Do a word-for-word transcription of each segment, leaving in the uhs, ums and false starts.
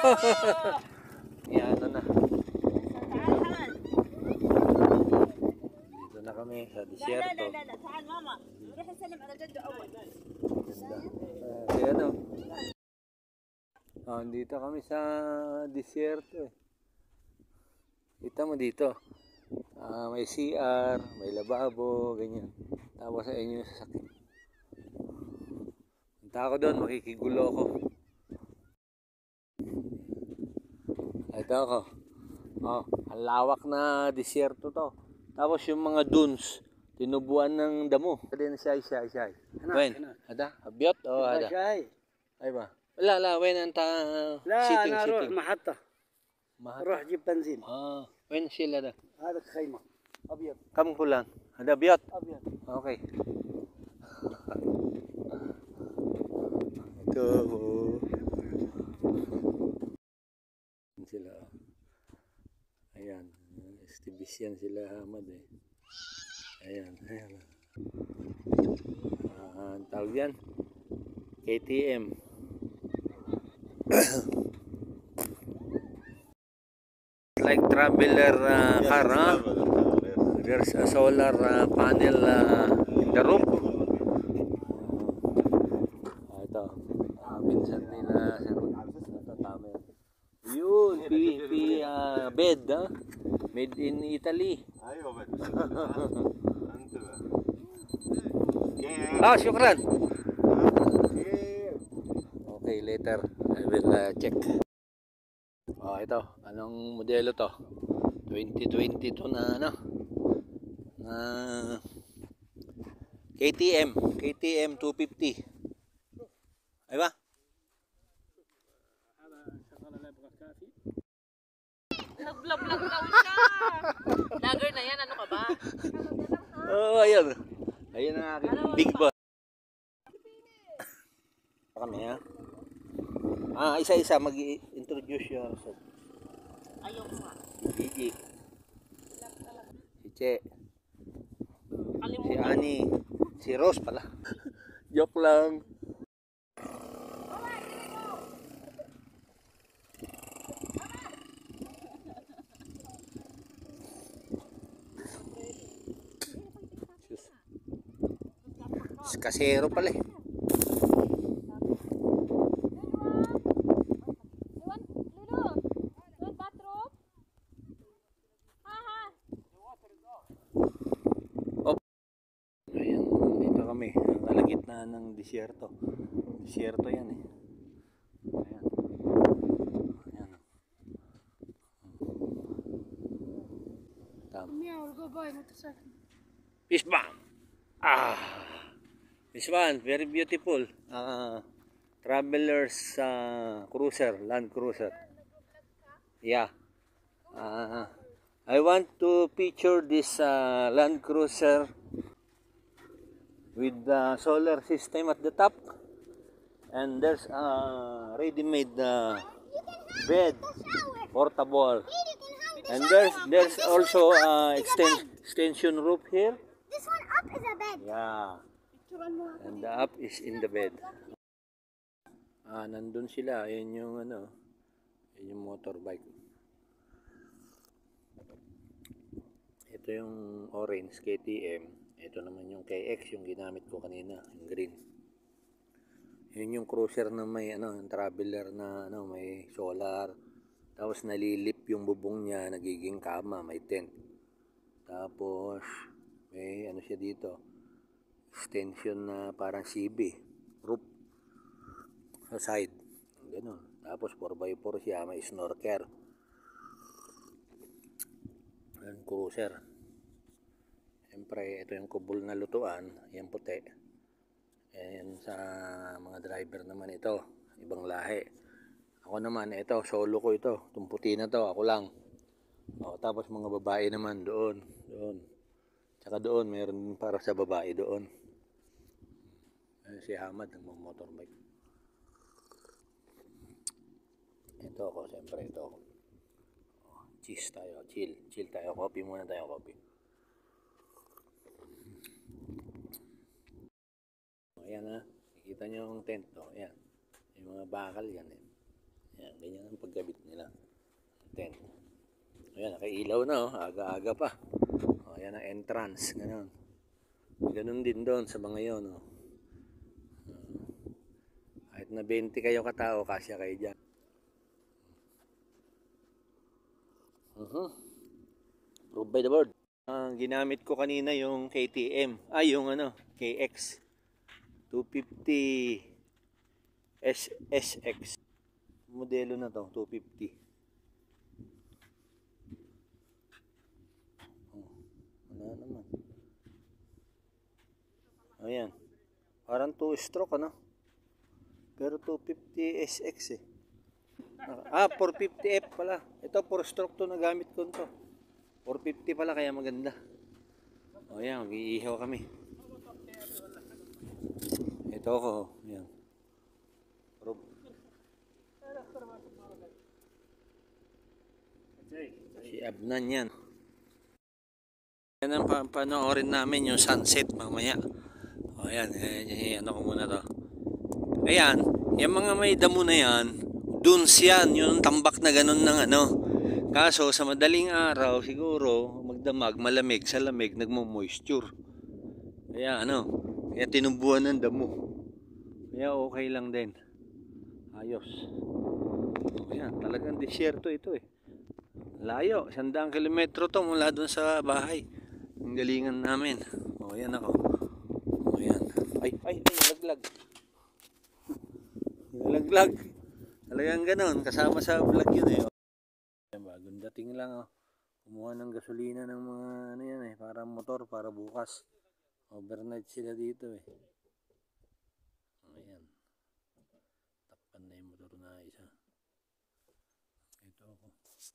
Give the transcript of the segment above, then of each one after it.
Yan, ano na. Dito na kami sa disyerto. Ganda. Kaya ano. Oh, dito kami sa disyerto eh. Kita mo dito. Uh, may C R, may lababo, ganyan. Tapos sa inyo yung sasakyan. Punta ako doon, makikigulo ako. Ito ako. Oh, ang lawak na disyerto to. Tapos yung mga dunes, tinubuan ng damo. Din siya, siya, siya. Wen, ada? Abyot o ada? Ay ba? Wala, la, wen ang ta sitting, sitting. محطة روح جيب بنزين. Ah, wen sila da? هذا خيمة أبيض. Kam kulang. Ada abyot? أبيض. Okay. Ito. Sila. Ayan. Estibisyan sila Hamad eh. Ayan. Ayan. Uh, tawag yan. K T M. Like traveler uh, car, huh? There's a solar uh, panel uh, in the roof. Uh, ito. Uh, minsan nila sa roof. Ito tama yan. Yun, P P uh, bed, huh? Made in Italy. Ah, syukran. Okay, later I will uh, check. Oh, ito, anong modelo to? twenty twenty-two na ano? Na K T M, K T M two fifty. Ay ba? Nag-vlog-vlog daw siya. Vlogger na yan, ano ka ba? Oh, ayun. Ayun ang aking big boss. Kami ha. Ah, isa-isa mag-introduce yourself. Ayaw ko nga. Gigi. Si Che. Kalimutan. Si Ani. Si Rose pala. Joke lang. Kasero pala eh. Oh. Ayan, dito kami. Kalagitnaan ng disyerto. Disyerto yan eh. Ayan. Ayan. Tama. Fish bomb. Ah. This one, very beautiful. Uh, travelers uh, cruiser, Land Cruiser. Yeah. Uh, I want to feature this uh, Land Cruiser with the solar system at the top. And there's a ready-made uh, bed, portable. And there's there's also uh, extend, extension roof here. This one up is a bed. Yeah. And the up is in the bed. Ah, nandun sila. Ayun yung ano, ayun yung motorbike. Ito yung orange K T M. Ito naman yung K X, yung ginamit ko kanina, yung green. Yun yung cruiser na may ano, yung traveler na ano, may solar. Tapos nalilip yung bubong niya, nagiging kama, may tent. Tapos may ano siya dito, extension na parang C B roof sa side, gano'n. Tapos four by four siya, may snorkel and cruiser. Siyempre ito yung kubol na lutuan, yung puti. And sa mga driver naman ito, ibang lahi. Ako naman ito, solo ko ito, itong puti na to, ako lang. O, tapos mga babae naman doon, doon. Tsaka doon, mayroon para sa babae doon. Si Hamad nagmo-motorbike. Ito ako, siyempre ito ako. Oh, cheese tayo, chill, chill tayo, coffee muna tayo, coffee. Ayan ha, nakikita nyo yung tent to, ayan. Yung mga bakal yan eh. Yan, ganyan ang pagkabit nila. Tent. Ayan, nakailaw na oh. Aga-aga pa. O, ayan ang entrance. Ganun. Ganun din doon sa mga yon. Oh. Kahit na twenty kayo katao, kasya kayo dyan. Uh-huh. Approved by the board. Ang ginamit ko kanina yung K T M. Ay, yung ano, K X. two fifty S S X. Modelo na to, two fifty. Oh, wala naman. Ayan. Parang two stroke ano. Pero two fifty S X eh. Ah, four fifty F pala. Ito four stroke to na gamit ko to. four fifty pala kaya maganda. O yan, mag-iihaw kami. Ito ako, yan. Si Abnan yan. Yan ang pa panoorin namin yung sunset mamaya. O yan, yan, ano ko muna to. Ayan, yung mga may damo na yan, dunes yan, yung tambak na ganun ng ano. Kaso sa madaling araw siguro magdamag, malamig, sa lamig nagmo-moisture. Kaya ano, kaya tinubuan ng damo. Kaya okay lang din. Ayos. Ayan, talagang disyerto ito eh. Layo, sandang kilometro to mula doon sa bahay. Ang galingan namin. O yan ako. O yan. Ay, ay, ay, laglag. Laglag. Talagang ganon, kasama sa vlog yun eh. Bagong dating lang oh. Kumuha ng gasolina ng mga ano yan eh, para motor, para bukas. Overnight sila dito eh. Ayan. Takpan na yung motor na isa. Ito ako.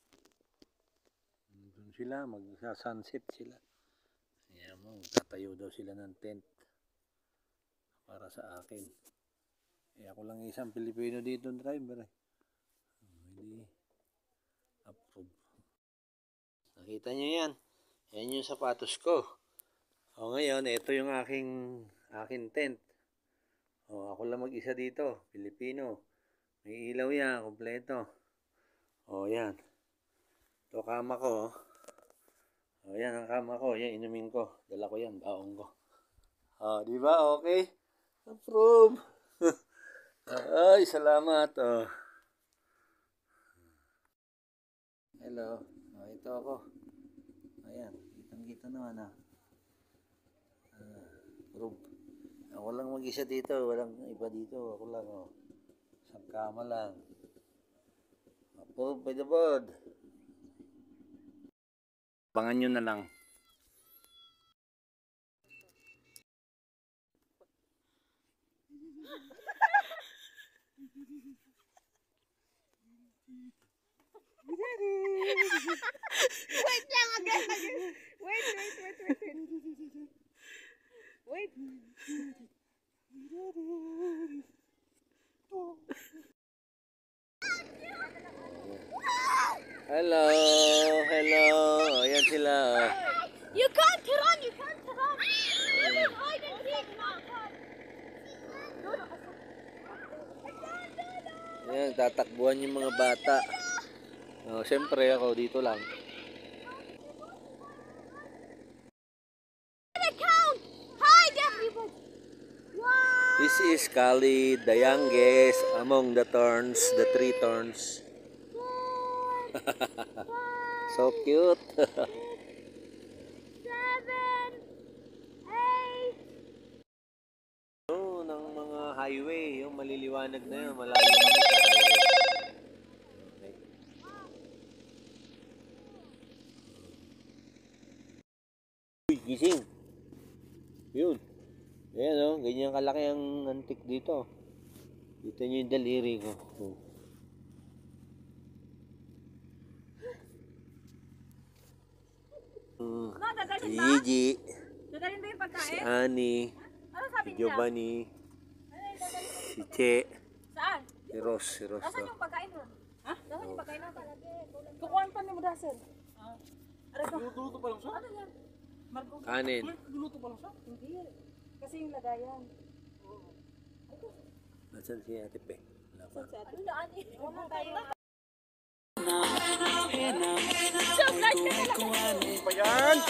Doon sila, magsa-sunset sila. Ayan mo, tatayo daw sila ng tent. Para sa akin. Eh ako lang isang Pilipino dito driver eh. Hindi. Approve. Nakita nyo yan. Yan yung sapatos ko. O ngayon, ito yung aking aking tent. O ako lang mag-isa dito. Pilipino. May ilaw yan. Kompleto. O yan. Ito kama ko. O yan ang kama ko. Yan inumin ko. Dala ko yan. Baong ko. O diba? Okay. Approve. Ay, salamat. O. Hello. Oh, ito ako. Ayan, kitang-kita naman ah. Uh, proof. Ako lang mag-isa dito, walang iba dito. Ako lang oh. Sa kama lang. Approved by the board. Abangan nyo na lang. Wait lang, again, again. Wait, wait, wait, wait, wait. Wait. Hello, hello. Ayan sila. You can't run, you can't run. You can hide and seek. Ayan, tatakbuhan yung mga bata. Oh, siyempre ako dito lang. Hide everybody. Wow. This is Khalid, the youngest among the turns, the three turns. So cute. Seven, eight. Oh, ng mga highway, yung maliliwanag na yun, malayo kami sa highway. Okay. Uy, gising. Yun. Ayan o, oh, ganyan kalaki ang antik dito. Dito nyo yung daliri ko. Oh. Hmm. Ano, dadalhin Si ba? Gigi, Dadalhin ba yung si pagkain? Annie, Ano si sabi niya? Giovanni, si Che, Saan? si Ross, si Ross. Nasaan Oh. yung pagkain doon? Ha? Nasaan yung pagkain doon? Kukuhaan pa ni mo Dasil. Ah. Ano ito? Luluto pa lang siya? Ano yan? Margo. Kanin. Luluto pa lang siya? Hindi. Kasi yung lagayan. Nasaan si Ate Pe? Wala pa. Ano na, ani? Wala tayo. So, flight ka na lang.